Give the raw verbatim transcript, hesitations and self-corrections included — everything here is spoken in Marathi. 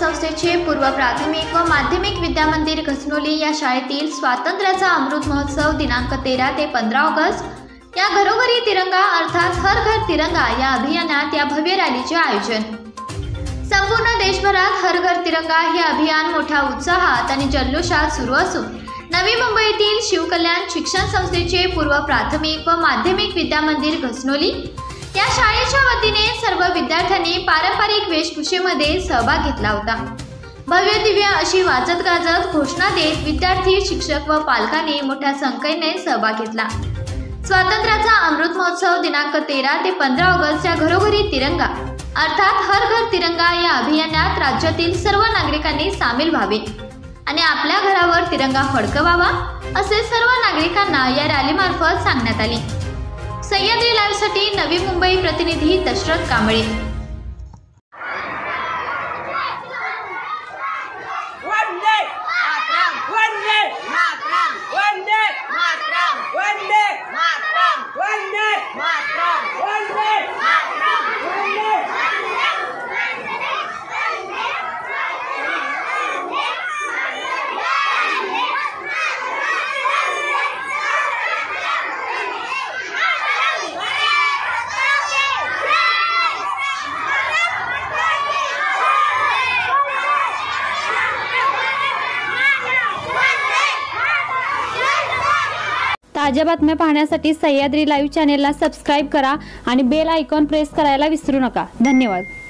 संस्थेचे पूर्व प्राथमिक व माध्यमिक विद्यामंदिर घसनोली या शाळेतील स्वातंत्र्याचा अमृत महोत्सव दिनांक तेरा ते पंधरा ऑगस्ट या घरोघरी तिरंगा अर्थात हर घर तिरंगा या अभियानात या भव्य रॅलीचे आयोजन। संपूर्ण देशभरात हर घर तिरंगा हे अभियान मोठ्या उत्साहात आणि जल्लोषात सुरू असून नवी मुंबईतील शिवकल्याण शिक्षण संस्थेचे पूर्व प्राथमिक व माध्यमिक विद्यामंदिर घसनोली या शाळेच्या वतीने सर्व विद्यार्थ्यांनी पारंपरिक वेशभूषेमध्ये सहभाग घेतला होता। भव्य दिव्य अशी वाजत गाजत घोषणा देत विद्यार्थी, शिक्षक व पालकांनी मोठ्या संख्येने सहभाग घेतला। स्वातंत्र्याचा अमृत महोत्सव दिनांक तेरा ते पंधरा ऑगस्ट या घरोघरी तिरंगा अर्थात हर घर तिरंगा या अभियानात राज्यातील सर्व नागरिकांनी सामील व्हावे आणि आपल्या घरावर तिरंगा फडकवावा असे सर्व नागरिकांना या रॅलीमार्फत सांगण्यात आले। सह्याद्री लाईव्हसाठी नवी मुंबई प्रतिनिधी दशरथ कांबळे। ताज्या बातम्या पाहण्यासाठी सह्याद्री लाईव्ह चॅनेलला सबस्क्राईब करा आणि बेल आयकॉन प्रेस करायला विसरू नका। धन्यवाद।